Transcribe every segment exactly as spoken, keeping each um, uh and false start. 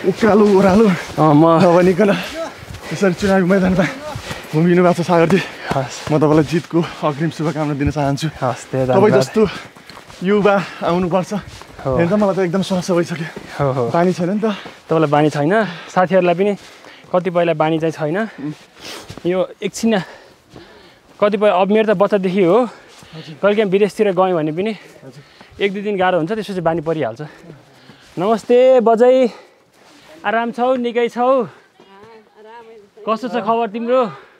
उकालो ओह्रालो म नभनिकन यसरी चुनावी मैदानमा घुमिनु भएको छ सागरजी। म तपाईँलाई जितको अग्रिम शुभकामना दिन चाहन्छु। तपाईँ जस्तो युवा आउनुपर्छ। हेर्दा मलाई त एकदम समस्या भइसक्यो। हो हो पानी छैन नि त। तपाईँलाई बानी छैन, साथीहरूलाई पनि कतिपयलाई बानी चाहिँ छैन। यो एकछिन कतिपय अब मेरो त बच्चादेखि हो, कहिलेकाहीँ विदेशतिर गएँ भने पनि एक दुई दिन गाह्रो हुन्छ, त्यसपछि बानी परिहाल्छ। नमस्ते बजै, आराम छौ? निकै छौ? कस्तो छ खबर तिम्रो?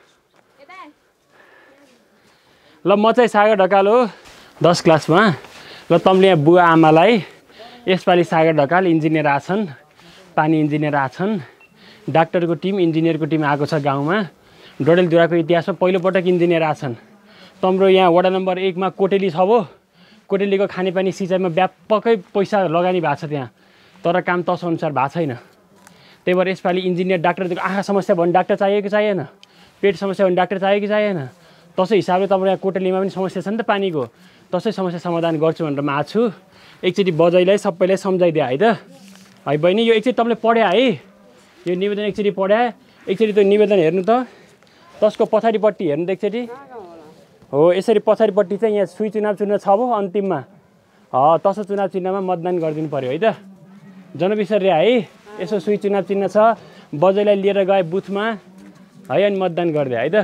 ल म चाहिँ सागर ढकाल हो, दस क्लासमा। ल तँले यहाँ बुवा आमालाई यसपालि सागर ढकाल इन्जिनियर आछन्, पानी इन्जिनियर आछन्, डाक्टरको टिम इन्जिनियरको टिम आएको छ गाउँमा। डडेलधुराको इतिहासमा पहिलोपटक इन्जिनियर आछन्। तम्रो यहाँ वडा नम्बर एकमा कोटेली छ भो, कोटेलीको खानेपानी सिँचाइमा व्यापकै पैसा लगानी भएको छ त्यहाँ, तर काम तसअनुसार भएको छैन। त्यही भएर यसपालि इन्जिनियर डाक्टरको आँखा समस्या भने डाक्टर चाहियो कि चाहिएन, पेट समस्या भने डाक्टर चाहियो कि चाहिएन, तसै हिसाबले तपाईँ यहाँ कोटेलीमा पनि समस्या छ नि त पानीको, तसै समस्या समाधान गर्छु भनेर म आएको छु। एकचोटि बजैलाई सबैलाई सम्झाइदिए है त। है बहिनी, यो एकचोटि तपाईँले पढ्या है, यो निवेदन एकचोटि पढ्या, एकचोटि त्यो निवेदन हेर्नु त, त्यसको पछाडिपट्टि हेर्नु त एकचोटि। हो यसरी पछाडिपट्टि चाहिँ यहाँ सुई चुनाव चिन्ह छ भो अन्तिममा, तसो चुनाव चिन्हमा मतदान गरिदिनु पऱ्यो है त। जनविसर्य है, यसो सुई चुनाव चिन्ह छ, बजैलाई लिएर गए बुथमा है, अनि मतदान गरिदिए है त।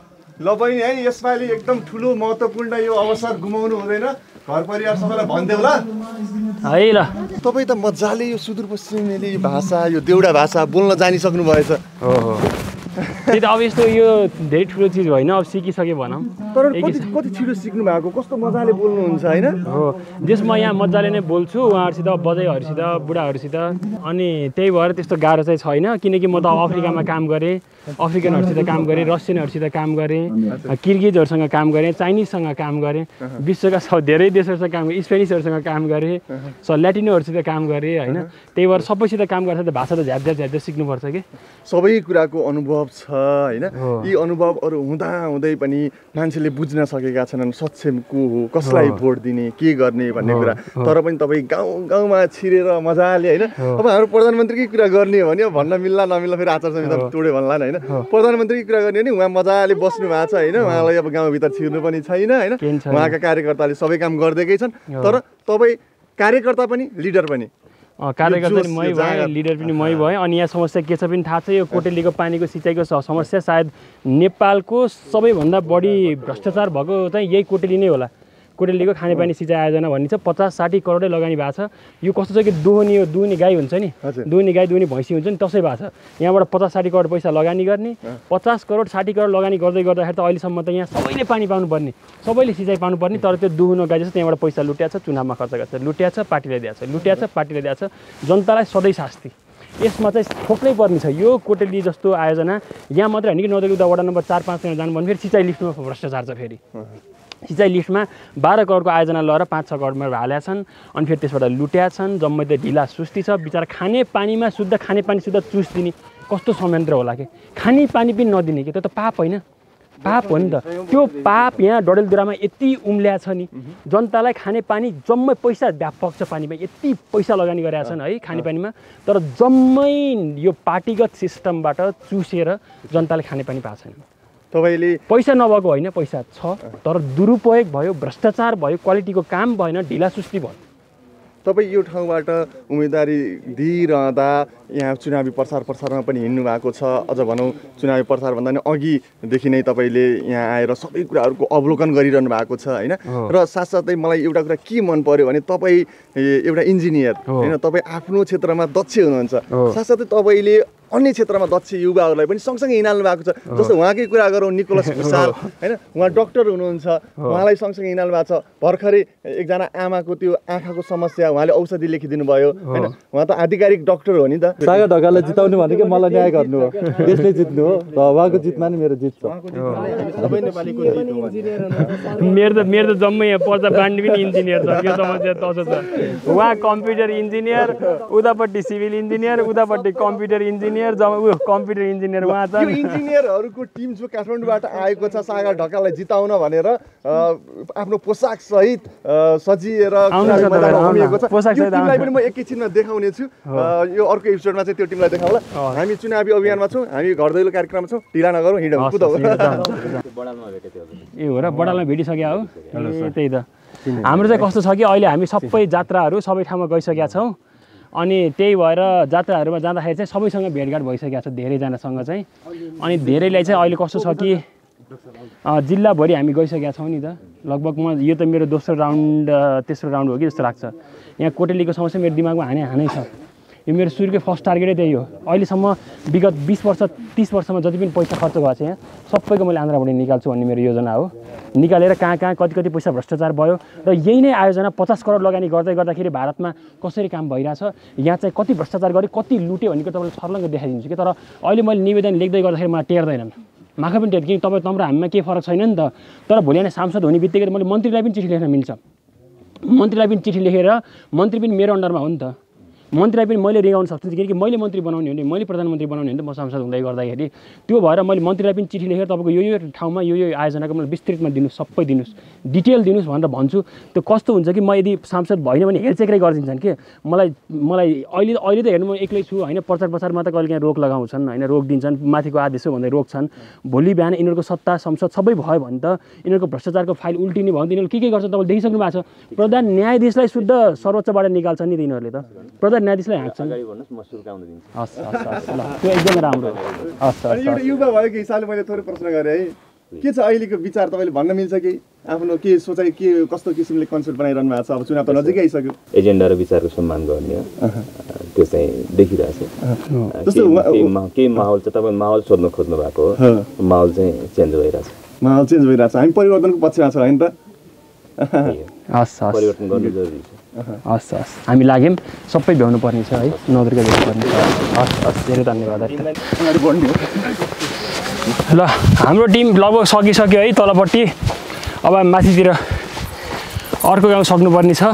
ल बहिनी है, यसपालि एकदम ठुलो महत्त्वपूर्ण यो अवसर गुमाउनु हुँदैन, घर परिवार सबैलाई भनिदेऊ ल है। ल तपाईँ त मजाले यो सुदूरपश्चिमेली भाषा, यो देउडा भाषा बोल्न जानिसक्नु भएछ। हो हो त्यही त। अब यस्तो यो धेरै ठुलो चिज होइन, अब सिकिसक्यो भनौँ। तर कति कति छिटो सिक्नु भएको, कस्तो मजाले बोल्नुहुन्छ होइन। हो जस म यहाँ मजाले नै बोल्छु उहाँहरूसित, बजैहरूसित, बुढाहरूसित, अनि त्यही भएर त्यस्तो गाह्रो चाहिँ छैन। किनकि म त अफ्रिकामा काम गरेँ, अफ्रिकनहरूसित काम गरेँ, रसियनहरूसित काम गरेँ, किर्गिजहरूसँग काम गरेँ, चाइनिजसँग काम गरेँ, विश्वका सब धेरै देशहरूसँग काम गरेँ, स्पेनिसहरूसँग काम गरेँ, स ल्याटिनोहरूसित काम गरेँ होइन। त्यही भएर सबैसित काम गर्दा त भाषा त झ्याप झ्याप झ्याप सिक्नुपर्छ कि। सबै कुराको अनुभव छ होइन। यी अनुभवहरू हुँदा हुँदै पनि मान्छेले बुझ्न सकेका छैनन् सक्षम को हो, कसलाई भोट दिने, के गर्ने भन्ने कुरा। तर पनि तपाईँ गाउँ गाउँमा छिरेर मजाले होइन। अब हाम्रो प्रधानमन्त्रीकै कुरा गर्ने हो भने भन्न मिल्ला नमिल्ला, फेरि आचार संहिता तोड्यो भन्ला होइन। प्रधानमन्त्रीकै कुरा गर्ने हो भने उहाँ मजाले बस्नु भएको छ होइन, उहाँलाई अब गाउँभित्र छिर्नु पनि छैन होइन। उहाँका कार्यकर्ताले सबै काम गरिदिएकै छन्, तर तपाईँ कार्यकर्ता पनि लिडर पनि। कार्यकर्ता पनि मै भएँ, लिडर पनि मै भएँ। अनि यहाँ समस्या के छ पनि थाहा छ, यो कोटेलीको पानीको सिँचाइको समस्या सायद नेपालको सबैभन्दा बढी भ्रष्टाचार भएको चाहिँ यही कोटेली नै होला। कोटेलीको खानेपानी सिँचाइ आयोजना भन्ने छ, पचास साठी करोडै लगानी भएको छ। यो कस्तो छ कि दुहुनी हो, दुहुनी गाई हुन्छ नि, दुहुनी गाई दुहुनी भैँसी हुन्छ नि, तसै भएको छ। यहाँबाट पचास साठी करोड पैसा लगानी गर्ने, पचास करोड साठी करोड लगानी गर्दै गर्दाखेरि त अहिलेसम्म त यहाँ सबैले पानी पाउनुपर्ने, सबैले सिँचाइ पाउनुपर्ने, तर त्यो दुहुनो गाई जस्तो त्यहाँबाट पैसा लुट्या छ, चुनावमा खर्च गर्छ, लुट्या छ, पार्टीले दिएको छ, लुट्या छ, पार्टीले दिएको छ, जनतालाई सधैँ शास्ति। यसमा चाहिँ ठोक्नै पर्ने छ। यो कोटेली जस्तो आयोजना यहाँ मात्रै होइन कि नदेलुदा वडा नम्बर चार पाँचजना जानु भने फेरि सिँचाइ लिफ्टमा भ्रष्टाचार छ। फेरि सिँचाइ लिफ्टमा बाह्र करोडको आयोजना लगाएर पाँच छ करोडमा हालेका छन्, अनि फेरि त्यसबाट लुट्या छन्। जम्मै त ढिला सुस्ती छ बिचरा। खाने पानीमा शुद्ध खानेपानी शुद्ध चुस दिने कस्तो संयन्त्र होला कि, खाने पानी पनि नदिने कि, त्यो त पाप होइन, पाप हो नि त। त्यो पाप यहाँ डडेलधुरामा यति उम्ल्या छ नि, जनतालाई खानेपानी जम्मै पैसा व्यापक छ, पानीमा यति पैसा लगानी गरेका छन् है खानेपानीमा, तर जम्मै यो पार्टीगत सिस्टमबाट चुसेर जनताले खानेपानी पाएको छैन। तपाईँले पैसा नभएको होइन, पैसा छ, तर दुरुपयोग भयो, भ्रष्टाचार भयो, क्वालिटीको काम भएन, ढिला सुस्ती भयो। तपाईँ यो ठाउँबाट उम्मेदवारी दिइरहँदा यहाँ चुनावी प्रचार प्रसारमा पनि हिँड्नु भएको छ। अझ भनौँ चुनावी प्रचार भन्दा पनि अघिदेखि नै तपाईँले यहाँ आएर सबै कुराहरूको अवलोकन गरिरहनु भएको छ होइन। र साथसाथै मलाई एउटा कुरा के मन पर्यो भने तपाईँ एउटा इन्जिनियर होइन, तपाईँ आफ्नो क्षेत्रमा दक्ष हुनुहुन्छ, साथसाथै तपाईँले अन्य क्षेत्रमा दक्ष युवाहरूलाई पनि सँगसँगै हिँड्नु भएको छ। जस्तो उहाँकै कुरा गरौँ, निकोलस भुसाल होइन, उहाँ डक्टर हुनुहुन्छ, उहाँलाई सँगसँगै हिँड्नु भएको छ। भर्खरै एकजना आमाको त्यो आँखाको समस्या उहाँले औषधि लेखिदिनु भयो होइन, उहाँ त आधिकारिक डक्टर हो नि त। सागर ढकालले जिताउनु भनेको मलाई न्याय गर्नु हो, देशले जित्नु हो, र उहाँको जितमा नि मेरो जित छ। मेरो त मेरो त जम्मै यहाँ पर्दा बान्डी पनि इन्जिनियर छ, यो समस्या तसो छ। उहाँ कम्प्युटर इन्जिनियर, उतापट्टि सिभिल इन्जिनियर, उतापट्टि कम्प्युटर इन्जिनियर, इन्जिनियर जब ऊ कम्प्युटर इन्जिनियर उहाँ यो इन्जिनियरहरूको टिम जो काठमाडौँबाट आएको छ सागर ढकाललाई जिताउन भनेर आफ्नो पोसाक सहित सजिएर उमिएको छ। यो टिमलाई पनि म एकैछिनमा देखाउने छु। यो अर्को एपिसोडमा चाहिँ त्यो टिमलाई देखाउँला। हामी चुनावी अभियानमा छौँ, हामी घर दैलो कार्यक्रममा छौँ, ढिला नगरौँ, हिँडौँ कुदौँ। ए हो र बडालमा भेटिसक्यो हो। ए त्यही त हाम्रो चाहिँ कस्तो छ कि अहिले हामी सबै जात्राहरू सबै ठाउँमा गइसकेका छौँ अनि त्यही भएर जात्राहरूमा जाँदाखेरि चाहिँ सबैसँग भेटघाट भइसकेको छ धेरैजनासँग चाहिँ। अनि धेरैलाई चाहिँ अहिले कस्तो छ कि जिल्लाभरि हामी गइसकेका छौँ नि त। लगभग म यो त मेरो दोस्रो राउन्ड तेस्रो राउन्ड हो कि जस्तो लाग्छ। यहाँ कोटेलीको समस्या मेरो दिमागमा हाने हानै छ। यो मेरो सुरुकै फर्स्ट टार्गेटै त्यही हो। अहिलेसम्म विगत बिस वर्ष तिस वर्षमा जति पनि पैसा खर्च भएको छ यहाँ सबैको मैले आन्ध्रबाट निकाल्छु भन्ने मेरो योजना हो। निकालेर कहाँ कहाँ कति कति पैसा भ्रष्टाचार भयो र यही नै आयोजना पचास करोड लगानी गर्दै गर्दाखेरि भारतमा कसरी काम भइरहेछ, यहाँ चाहिँ कति भ्रष्टाचार गरे कति लुट्यो भन्ने तपाईँलाई छर्लङ्ग देखाइदिन्छु कि। तर अहिले मैले निवेदन लेख्दै गर्दाखेरि मलाई टेर्दैनन्, माखा पनि टेर् कि तपाईँ तम्रो हामीमा केही फरक छैन नि त। तर भोलि नै सांसद हुने बित्तिकै मैले मन्त्रीलाई पनि चिठी लेख्न मिल्छ। मन्त्रीलाई पनि चिठी लेखेर मन्त्री पनि मेरो अन्डरमा हो नि त। मन्त्रीलाई पनि मैले रिगाउन सक्छु किनकि मैले मन्त्री बनाउने हो नि, मैले प्रधानमन्त्री बनाउने हो नि त म सांसद हुँदै गर्दाखेरि। त्यो भएर मैले मन्त्रीलाई पनि चिठी लेखेर तपाईँको यो यो ठाउँमा यो यो आयोजनाको मलाई विस्तृतमा दिनुहोस्, सबै दिनुहोस्, डिटेल दिनुहोस् भनेर भन्छु। त्यो कस्तो हुन्छ कि म यदि सांसद भएन भने हेलचेक्रै गरिदिन्छन् कि मलाई मलाई अहिले अहिले त हेर्नु म एक्लै छु होइन। प्रचार प्रसारमा त कहिले काहीँ रोक लगाउँछन् होइन, रोक दिन्छन्, माथिको आदेश हो भन्दै रोक्छन्। भोलि बिहान यिनीहरूको सत्ता संसद सबै भयो भने त यिनीहरूको भ्रष्टाचारको फाइल उल्टिने भयो भने यिनीहरूले के के गर्छन् तपाईँले देखिसक्नु भएको छ। प्रधान न्यायाधीशलाई शुद्ध सर्वोच्चबाट निकाल्छन् नि त यिनीहरूले त, प्रधान न्यायाधीशलाई हाँक्छन्। हस् हस् हस् ल त्यो एकदमै राम्रो। हस् हस् एउटा युवा भएको हिसाबले मैले थोरै प्रश्न गरेँ है। के छ अहिलेको विचार तपाईँले भन्न मिल्छ कि आफ्नो के सोचाइ के कस्तो किसिमले कन्सेप्ट बनाइरहनु भएको छ? अब चुनाव त नजिकै आइसक्यो। एजेन्डा र विचारको सम्मान गर्ने हो त्यो चाहिँ देखिरहेको छ। केही माहौल चाहिँ तपाईँ माहौल सोध्न खोज्नु भएको हो, माहौल चाहिँ चेन्ज भइरहेछ। माहौल चेन्ज भइरहेछ, हामी परिवर्तनको पक्षमा छौँ होइन त। हस् हस् परिवर्तन गर्नु जरुरी छ। हस् हस् हामी लाग्यौँ, सबै भ्याउनु पर्ने छ है, नदुर्गा भ्याउनु पर्ने छ। हस् हस् धेरै धन्यवाद। ल हाम्रो टिम लगभग सकिसक्यो है तलपट्टि। अब माथितिर अर्को गाउँ सक्नुपर्ने छ।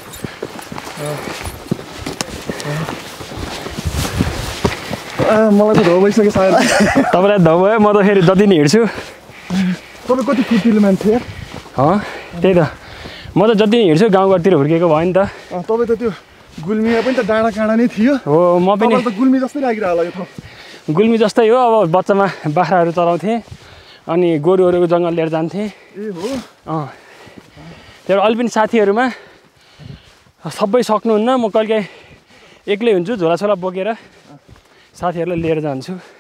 मलाई त धौ भइसक्यो सायद। तपाईँलाई धौ भयो, म त फेरि जति नै हिँड्छु। तपाईँ कति फुर्तिलो मान्छे? अँ त्यही त, म त जति नै हिँड्छु गाउँघरतिर हुर्केको भयो नि त। तपाईँ त त्यो गुल्मीमा पनि त डाँडा काँडा नै थियो। हो म पनि त गुल्मी जस्तै लागिरह होला यो ठाउँ। गुल्मी जस्तै हो। अब बच्चामा बाख्राहरू चलाउँथेँ अनि गोरुहरूको जङ्गल लिएर जान्थेँ। ए हो अँ त्यहाँबाट अलि पनि साथीहरूमा सबै सक्नुहुन्न, म कहिले काहीँ एक्लै हुन्छु झोलाछोला बोकेर साथीहरूलाई लिएर जान्छु।